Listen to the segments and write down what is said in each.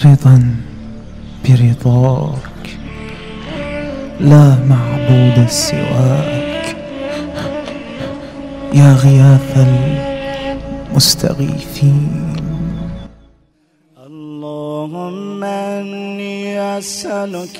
رضا برضاك، لا معبود سواك، يا غياث المستغيثين. اللهم إني أسألك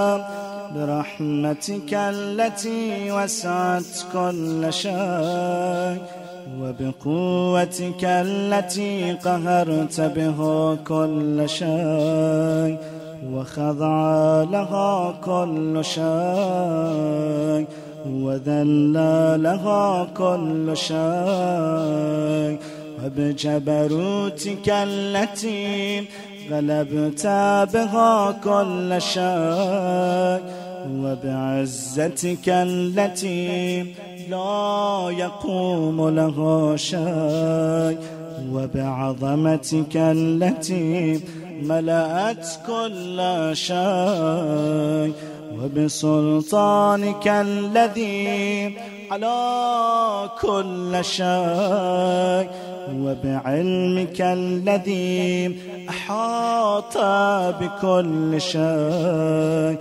برحمتك التي وسعت كل شيء، وبقوتك التي قهرت بها كل شيء، وخضع لها كل شيء، وذل لها كل شيء، وبجبروتك التي غلبت بها كل شيء، وبعزتك التي لا يقوم لها شيء، وبعظمتك التي ملأت كل شيء، وبسلطانك الذي على كل شيء، وبعلمك الذي أحاط بكل شيء،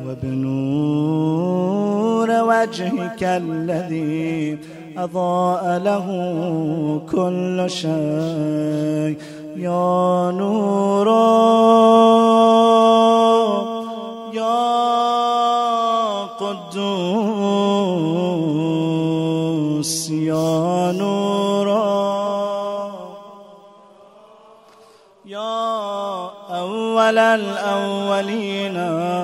وبنور وجهك الذي أضاء له كل شيء. يا نور يا قدوس، يا نور يا أول الأولين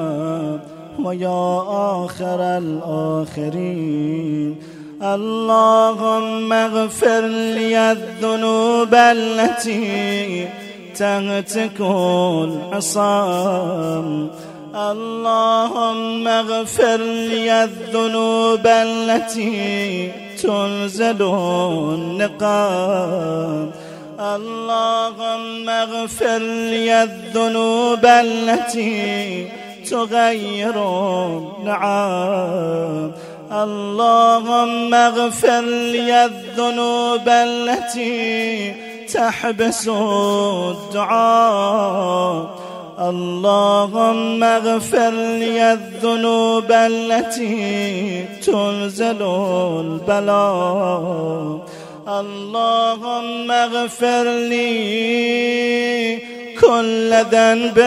ويا آخر الآخرين. اللهم اغفر لي الذنوب التي تهتك العصام، اللهم اغفر لي الذنوب التي تنزل النقام، اللهم اغفر لي الذنوب التي تغير النعام، اللهم اغفر لي الذنوب التي تحبس الدعاء، اللهم اغفر لي الذنوب التي تنزل البلاء، اللهم اغفر لي كل ذنب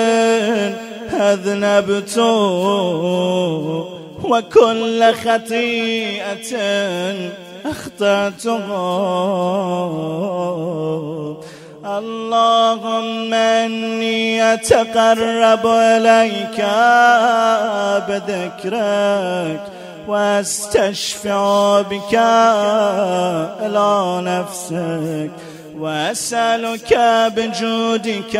أذنبت وكل خطيئة أخطأتها، اللهم إني أتقرب إليك بذكرك واستشفع بك إلى نفسك، وأسألك بجودك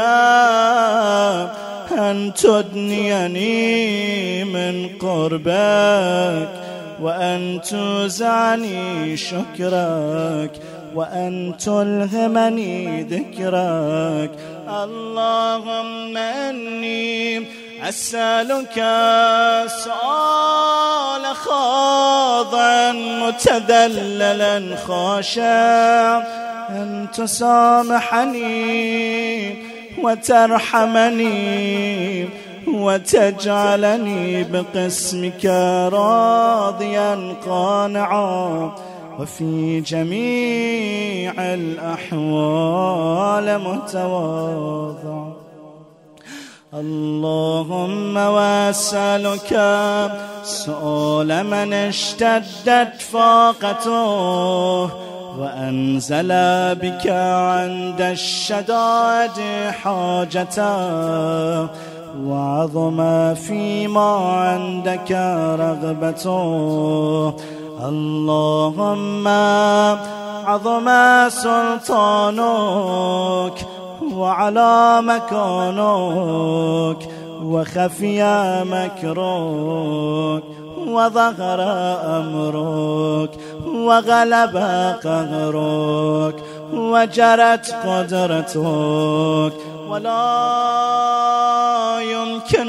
أن تدنيني من قربك، وأن توزعني شكرك، وأن تلهمني ذكرك. اللهم إني أسألك سؤال خاضعا متذللا خاشعا أن تسامحني وترحمني وتجعلني بقسمك راضيا قانعا، وفي جميع الأحوال متواضعا. اللهم واسألك سؤال من اشتدت فاقته وأنزل بك عند الشدائد حاجته، وعظم فيما عندك رغبته. اللهم عظم سلطانك وعلى مكانك، وخفي مكرك، وظهر أمرك، وغلب قهرك، وجرت قدرتك، ولا يمكن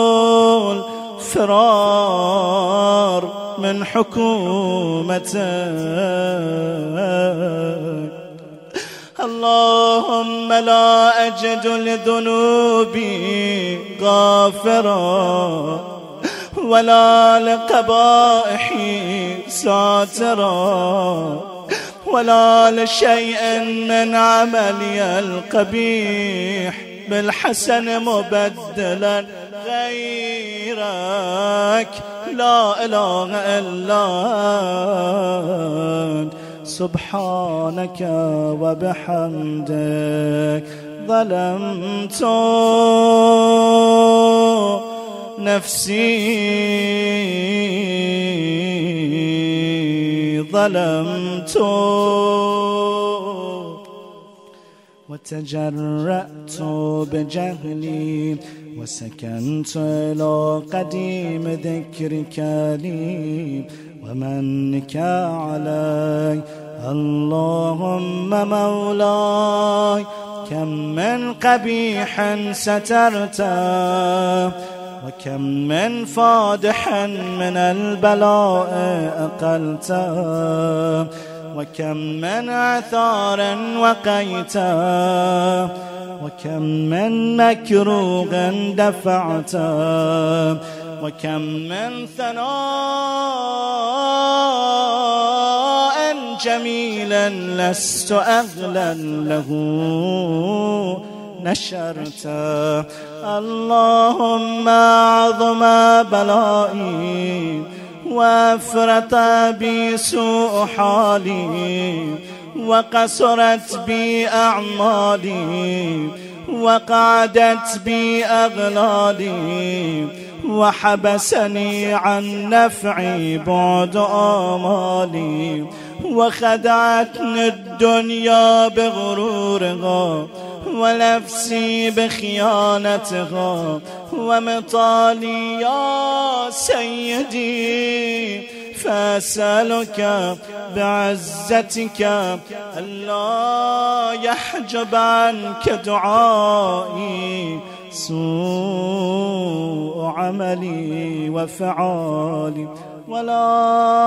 الفرار من حكومتك. اللهم لا أجد لذنوبي غافرا ولا لقبائحي ساترا ولا لشيء من عملي القبيح بالحسن مبدلا غيرك لا إله إلا أنت سبحانك وبحمدك ظلمت نفسي ظلمت وتجرأت بجهلي وسكنت إلى قديم ذكرك لي ومنك علي اللهم مولاي كم من قبيح سترته وكم من فادح من البلاء أقلته وكم من عثار وقيته وكم من مكروه دفعته وكم من ثناء جميلا لست أغلا له نشرته اللهم عظم بلائي وافرط بي سوء حالي وقصرت بي أعمالي وقعدت بي أغلالي وحبسني عن نفعي بعد آمالي وخدعتني الدنيا بغرورها ونفسي بخيانتها ومطالي يا سيدي فأسألك بعزتك ألا يحجب عنك دعائي سوء عملي وفعالي ولا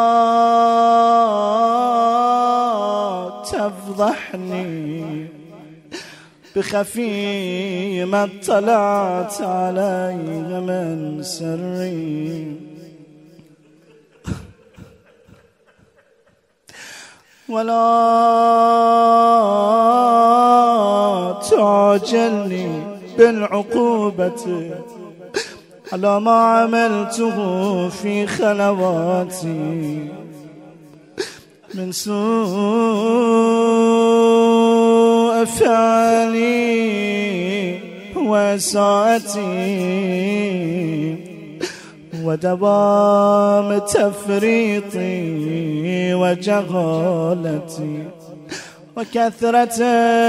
تفضحني بخفي ما اطلعت عليه من سري ولا تعجلني بالعقوبة على ما عملته في خلواتي من سوء فعلي وإساءتي ودوام تفريطي وجهالتي وكثرة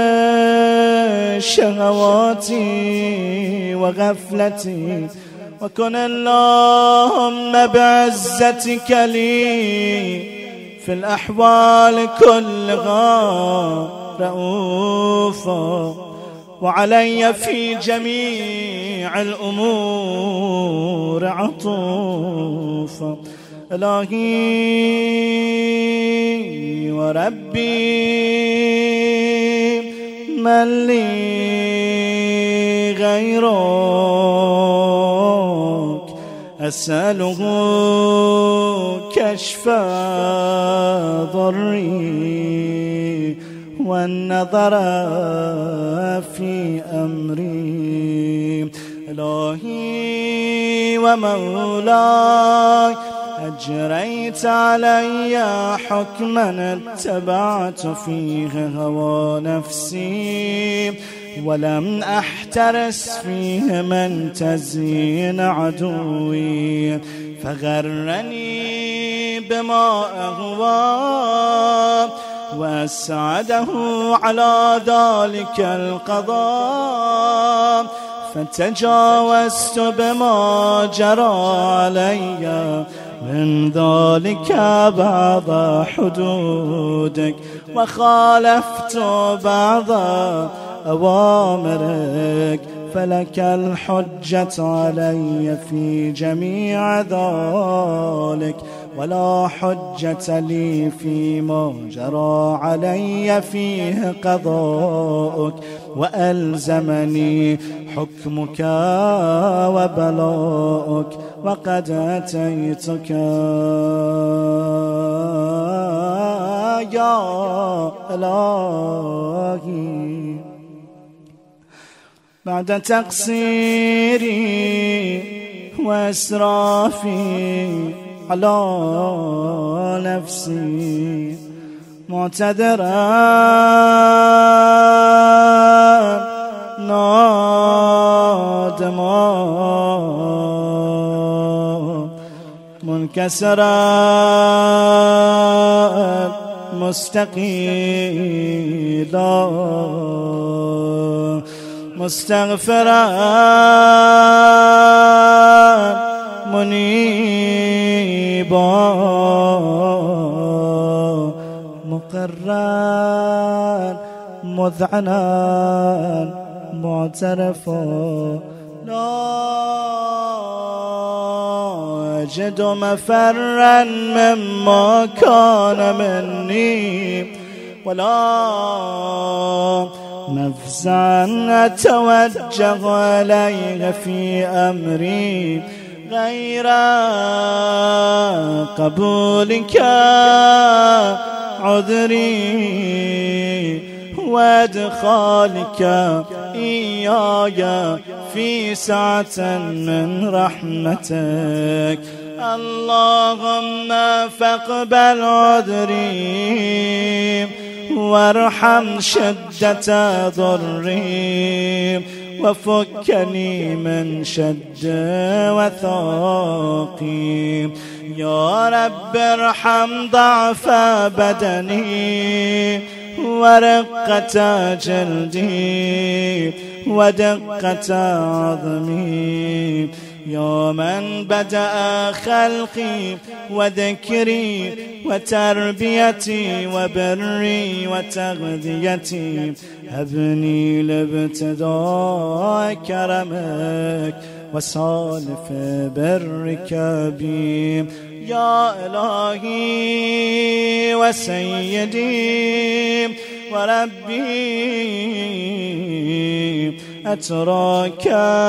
شهواتي وغفلتي وكن اللهم بعزتك لي في الأحوال كلها رؤوفا وعلي في جميع الأمور عطوفا إلهي وربي من لي غيرك أسأله كشف ضري والنظر في أمري إلهي ومولاي أجريت علي حكما اتبعت فيه هوى نفسي ولم أحترس فيه من تزيين عدوي فغرني بما أهوى وأسعده على ذلك القضاء فتجاوزت بما جرى علي من ذلك بعض حدودك وخالفت بعض أوامرك فلك الحجة علي في جميع ذلك ولا حجة لي فيما جرى علي فيه قضاؤك، وألزمني حكمك وبلاؤك، وقد أتيتك يا إلهي بعد تقصيري وإسرافي على نفسي، معتذرا نادما منكسرا مستقيلا مستغفرا منيبا مقرا مذعنا معترفا، لا أجد مفرا مما كان مني، ولا نفسا أتوجه إليه في أمري غير قبولك عذري وادخالك إياي في سعة من رحمتك. اللهم فاقبل عذري وارحم شدة ضري، وفكني من شد وثاقي. يا رب ارحم ضعف بدني ورقة جلدي ودقة عظمي، يا من بدأ خلقي وذكري وتربيتي وبري وتغذيتي، هبني لابتداء كرمك وسالف برك بي. يا إلهي وسيدي وربي، أتراك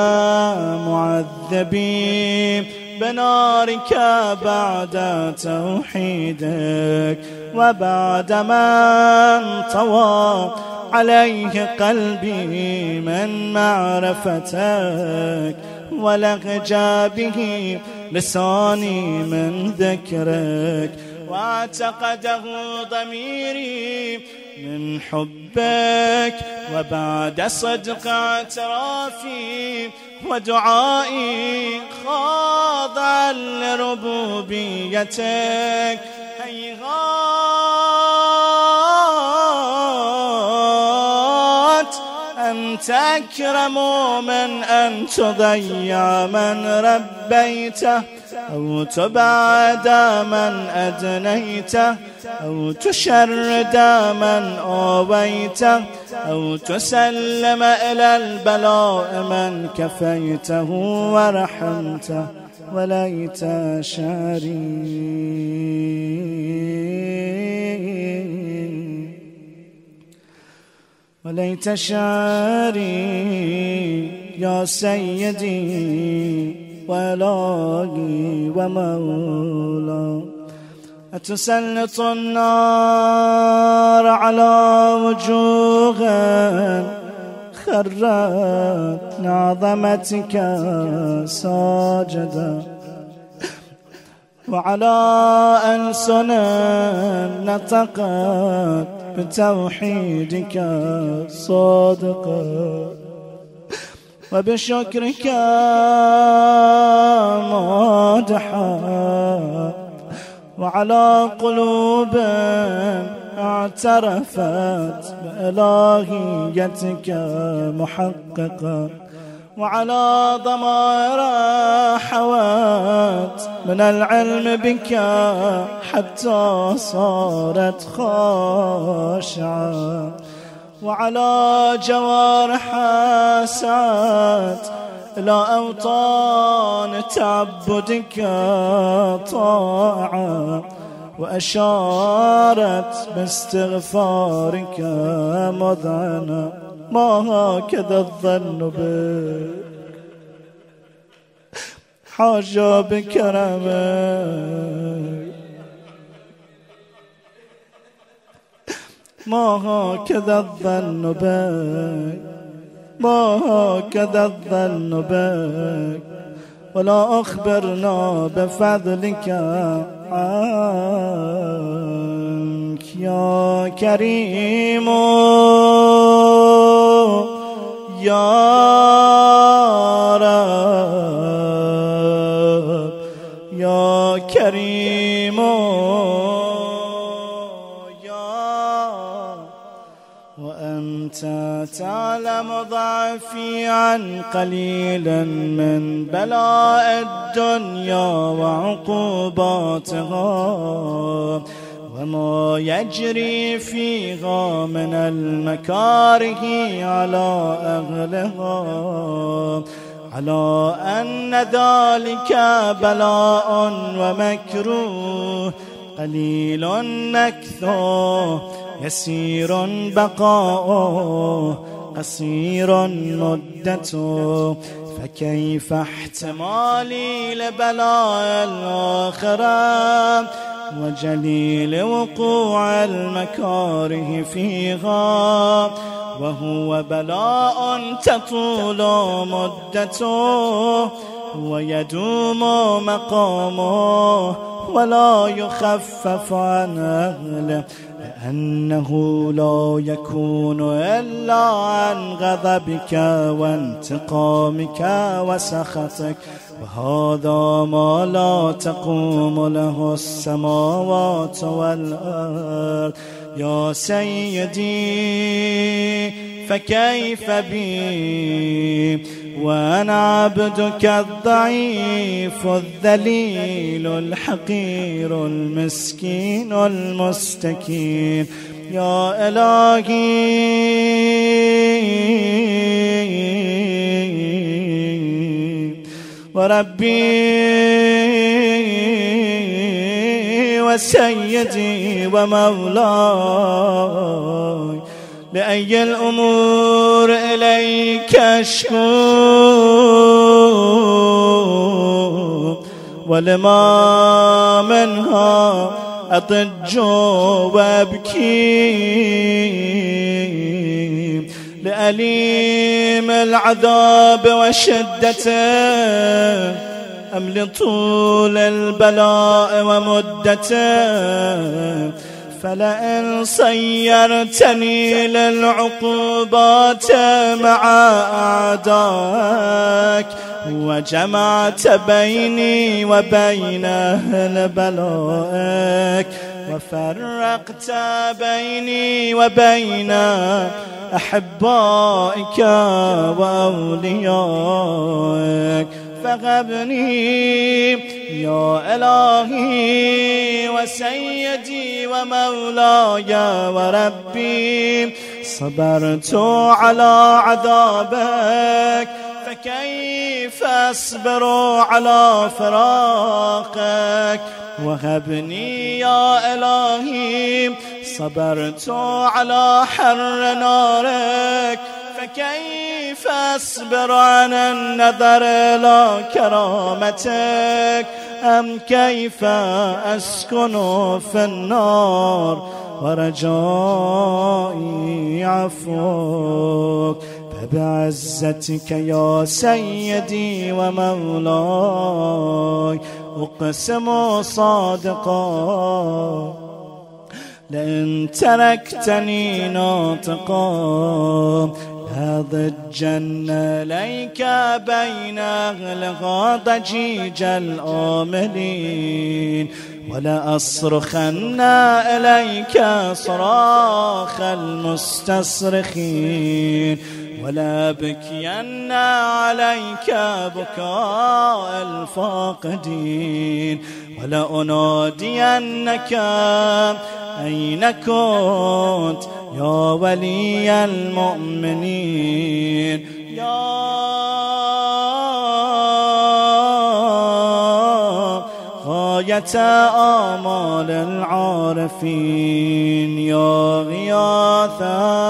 معذبي بنارك بعد توحيدك، وبعد ما انطوى عليه قلبي من معرفتك، ولهجا به لساني من ذكرك، واعتقده ضميري من حبك، وبعد صدق اعترافي ودعائي خاضعا لربوبيتك. هيهات أنت أكرم من أن تضيع من ربيته، أو تبعد من أدنيته، أو تشرد من آويته، أو تسلم إلى البلاء من كفيته ورحمته. وليت شعري وليت شعري يا سيدي وإلهي ومولاي، أتسلط النار على وجوه خرت لعظمتك ساجدا، وعلى ألسن نطقت بتوحيدك صادقا، وبشكرك مادحا، وعلى قلوب اعترفت بإلهيتك محققا، وعلى ضمائر حوات من العلم بك حتى صارت خاشعة، وعلى جوارح سعت إلى أوطان تعبدك طاعة، وأشارت باستغفارك مذعنا. ما هكذا الظن بك حاجة بكرمك، ما هكذا الظن بك، ما هكذا الظن بك، ولا أخبرنا بفضلك عنك يا كريم يا رب يا كريم وأنت تعلم ضعفي عن قليل من بلاء الدنيا وعقوباتها، وما يجري فيها من المكاره على أهلها، على أن ذلك بلاء ومكروه، قليل مكثوه، يسير بقاؤه، قصير مدته. فكيف احتمالي لبلاء الآخرة وجليل وقوع المكاره فيها، وهو بلاء تطول مدته ويدوم مقامه ولا يخفف عن أهله، لأنه لا يكون إلا عن غضبك وانتقامك وسخطك، وهذا ما لا تقوم له السماوات والأرض. يا سيدي فكيف بي وأنا عبدك الضعيف الذليل الحقير المسكين المستكين. يا إلهي وربي وسيدي ومولاي، لأي الأمور إليك أشكو، ولما منها أضج وأبكي، لأليم العذاب وشدته أم لطول البلاء ومدته؟ فلئن صيرتني للعقوبات مع أعدائك وجمعت بيني وبين أهل بلائك وفرقت بيني وبين أحبائك وأوليائك، فغبني يا إلهي وسيدي ومولاي وربي. صبرت على عذابك فكيف أصبر على فراقك؟ وهبني يا إلهي صبرت على حر نارك فكيف أصبر عن النظر إلى كرامتك؟ أم كيف أسكن في النار ورجائي عفوك؟ فبعزتك يا سيدي ومولاي أقسم صادقا لئن تركتني ناطقا لأضجن إليك بين أهلها ضجيج الآملين، ولأصرخن إليك صراخ المستصرخين، ولأبكين عليك بكاء الفاقدين، ولأنادينك أين كنت يا ولي المؤمنين؟ يا غاية آمال العارفين يا غياث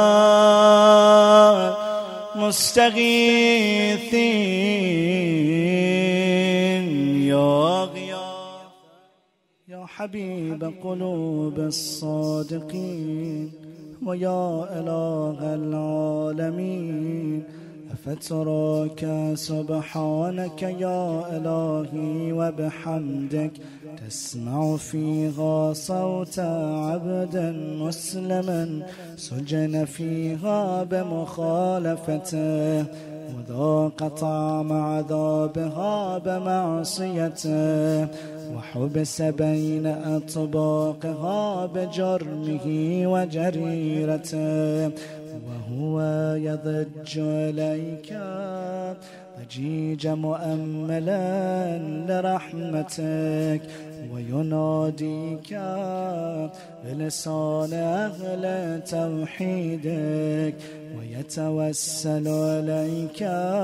المستغيثين يا غياث يا حبيب قلوب الصادقين ويا إله العالمين أفتراك سبحانك يا إلهي وبحمدك تسمع فيها صوت عبد مسلم سجن فيها بمخالفته وذاق طعم عذابها بمعصيته وحبس بين أطباقها بجرمه وجريرته وهو يضج إليك ضجيج مؤملا لرحمتك ويناديك بلسان أهل توحيدك ويتوسل إليك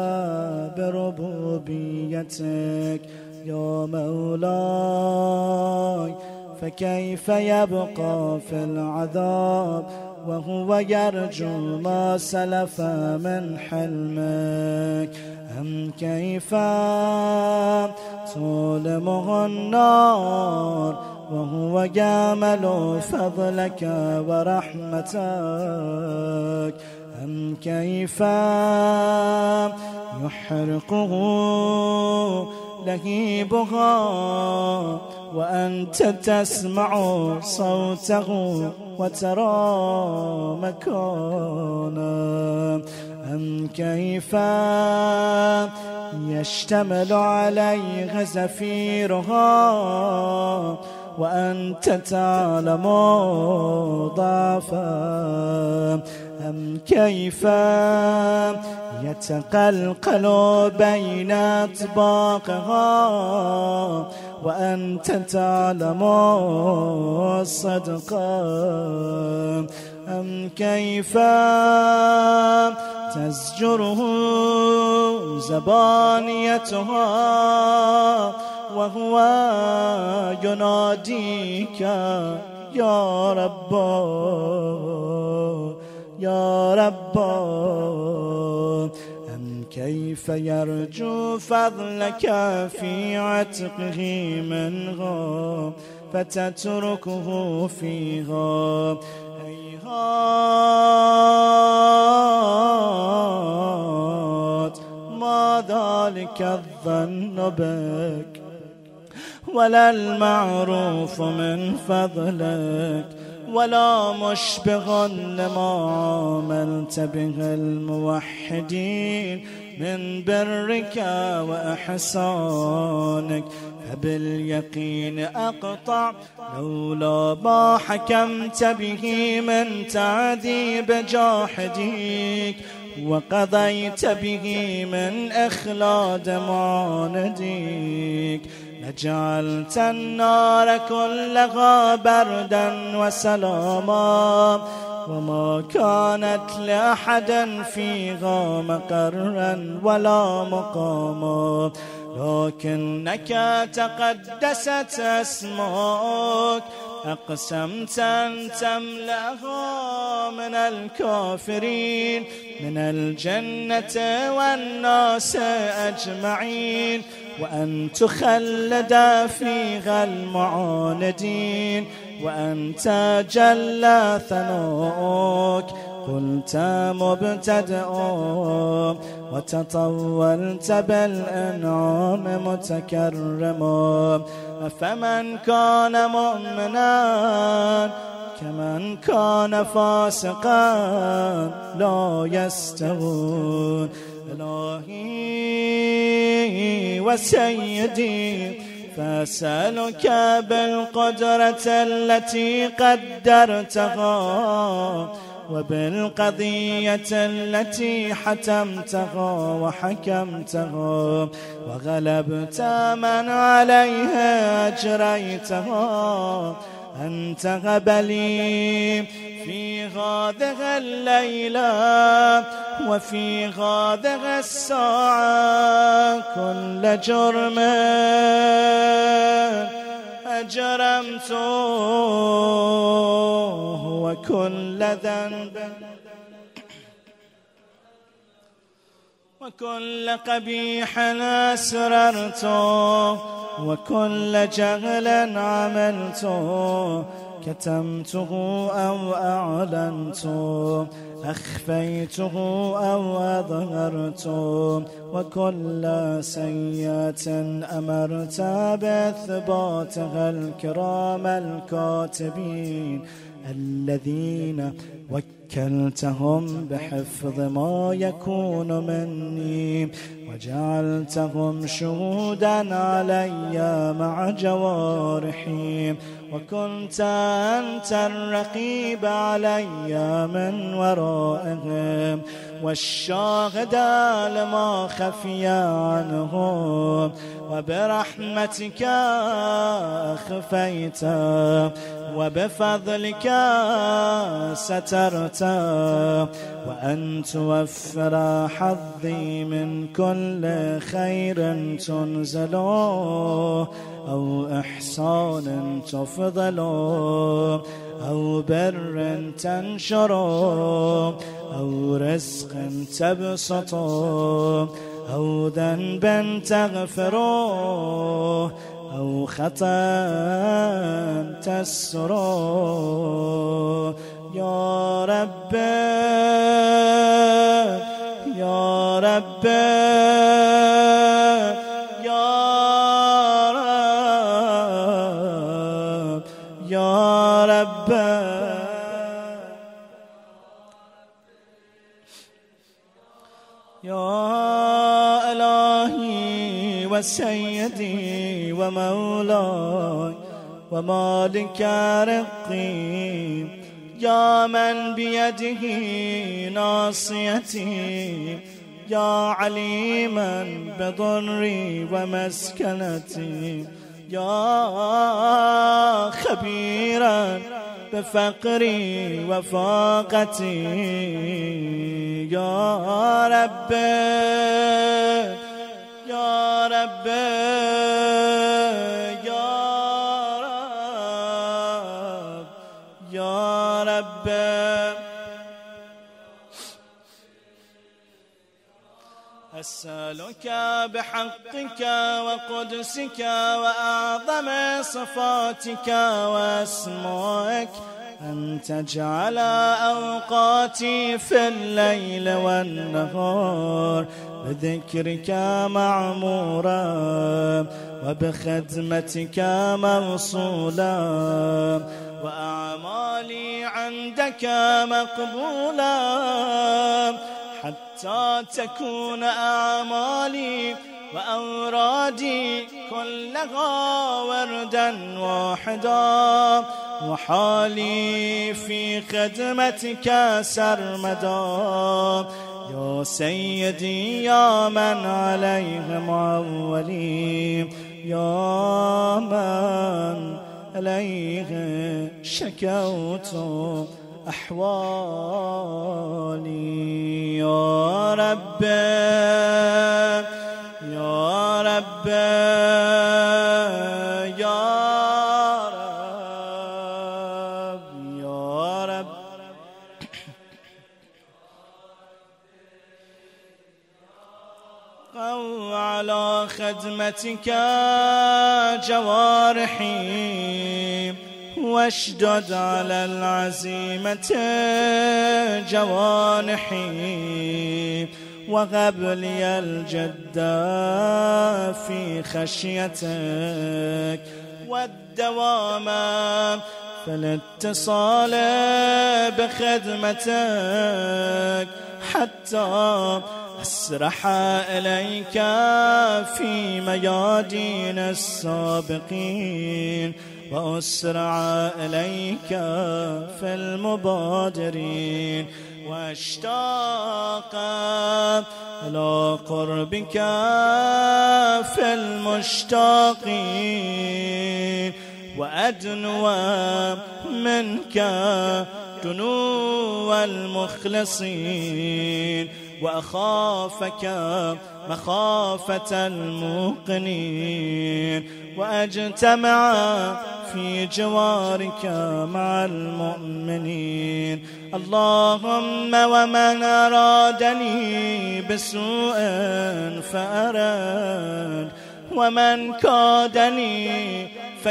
بربوبيتك يا مولاي فكيف يبقى في العذاب وهو يرجو ما سلف من حلمك أم كيف تظلمه النار وهو يأمل فضلك ورحمتك أم كيف يحرقه لهيبها وأنت تسمع صوته وترى مكانه أم كيف يشتمل عليه زفيرها وأنت تعلم ضعفا أم كيف يتقلقل بين أطباقها وأنت تعلم صدقا أم كيف تزجره زبانيتها وهو يناديك يا رب يا رب أم كيف يرجو فضلك في عتقه منها فتتركه فيها هيهات ما ذلك الظن بك ولا المعروف من فضلك ولا مشبه لما عاملت به الموحدين من برك وإحسانك فباليقين أقطع لولا ما حكمت به من تعذيب جاحديك وقضيت به من إخلاد معانديك لجعلت النار كلها بردا وسلاما وما كانت لأحد فيها مقرا ولا مقاما لكنك تقدست اسمك أقسمت أن تملأها من الكافرين من الجنة والناس أجمعين وأن تخلد فيها المعاندين وأنت جل ثناؤك قلت مبتدأ وتطولت بالإنعام متكرما فمن كان مؤمنا كمن كان فاسقا لا يستوون إلهي وسيدي فأسألك بالقدرة التي قدرتها وبالقضية التي حتمتها وحكمتها وغلبت من عليها أجريتها أن تهب لي في هذه الليلة وفي هذه الساعة كل جرم أجرمته وكل ذنب وكل قبيح أسررته وكل جهل عملته كتمته أو أعلنته أخفيته أو أظهرته وكل سيئة أمرت بإثباتها الكرام الكاتبين الذين وكلتهم بحفظ ما يكون مني وجعلتهم شهودا علي مع جوارحي وكنت أنت الرقيب علي من ورائهم والشاهد لما خفي عنهم وبرحمتك أخفيت وبفضلك سترت وأن توفر حظي من كل خير تنزل أو إحسان تفضل أو بر تنشر أو رزق تبسط أو ذنب تغفر أو خطأ تسر يا رب يا رب يا رب يا رب يا إلهي وسيدي ومولاي ومالك رقي يا من بيده ناصيتي يا عليما بضري ومسكنتي يا خبيرا بفقري وفاقتي يا رب يا رب يا رب أسألك بحقك وقدسك وأعظم صفاتك وأسمائك أن تجعل أوقاتي في الليل والنهار بذكرك معمورا وبخدمتك موصولا وأعمالي عندك مقبولا حتى تكون أعمالي وأورادي كلها وردا واحدا وحالي في خدمتك سرمدا يا سيدي يا من عليه معولي يا من عليه شكوت أحوالي يا رب يا رب يا رب يا رب قو على خدمتك جوارحي واشدد على العزيمة جوانحي وهب لي الجد في خشيتك والدوام في الاتصال بخدمتك حتى أسرح إليك في ميادين السابقين وأسرع إليك في المبادرين واشتاق إلى قربك في المشتاقين وأدنو منك دنو المخلصين وأخافك مخافة الموقنين وأجتمع في جوارك مع المؤمنين. اللهم ومن أرادني بسوء فأرد ومن كادني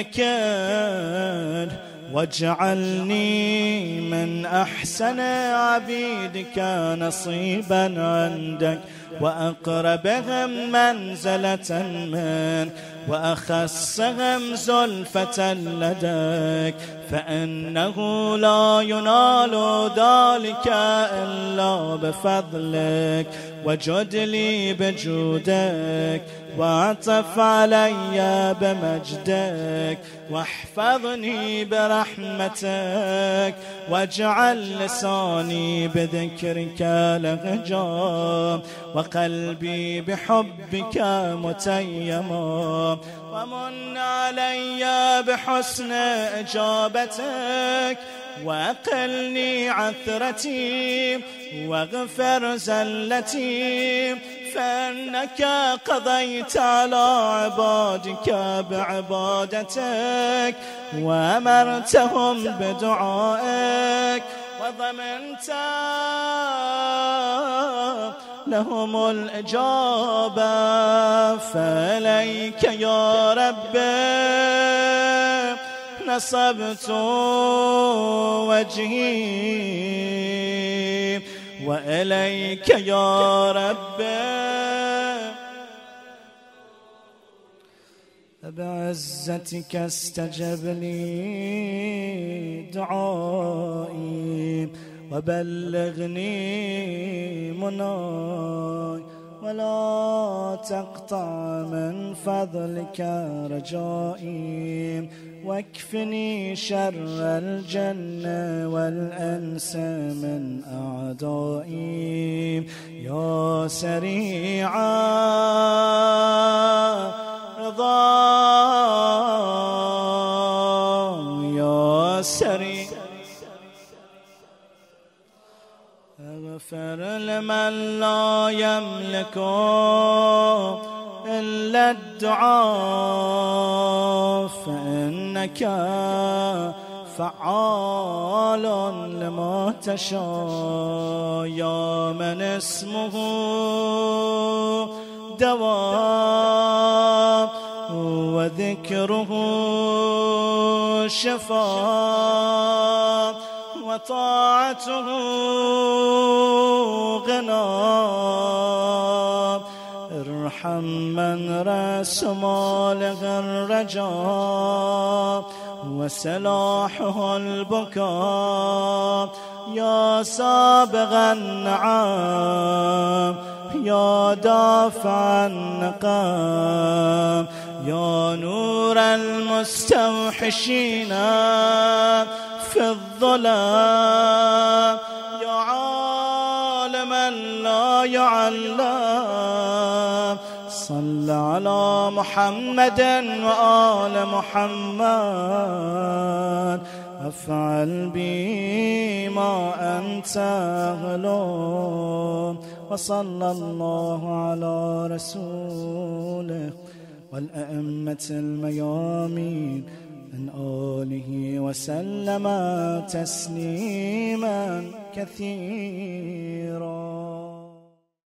فكد واجعلني من أحسن عبيدك نصيبا عندك وأقربهم منزلة منك وأخصهم زلفة لديك فإنه لا ينال ذلك إلا بفضلك. وجد لي بجودك واعطف علي بمجدك واحفظني برحمتك واجعل لساني بذكرك لهجا وقلبي بحبك متيما ومن علي بحسن إجابتك وأقلني عثرتي واغفر زلتي فإنك قضيت على عبادك بعبادتك وأمرتهم بدعائك وضمنت لهم الإجابة. فإليك يا رب نصبت وجهي وإليك يا رب بعزتك استجب لي دعائي وبلغني مناي ولا تقطع من فضلك رجائي واكفني شر الجنة والأنس من أعدائي. يا سريع رضا يا سريع اغفر لمن لا يملك إلا الدعاء فإنك فعال لما تشاء. يا من اسمه دواء وذكره شفاء وطاعته غنى. ارحم من رأس ماله الرجاء وسلاحه البكاء. يا سابغ النعم يا دافع النقام يا نور المستوحشين في الظلام يا عالما لا يعلم. صل على محمد وآل محمد افعل بي ما أنت أهله. وصلى الله على رسوله والأئمة الميامين من آله وسلم تسليما كثيرا.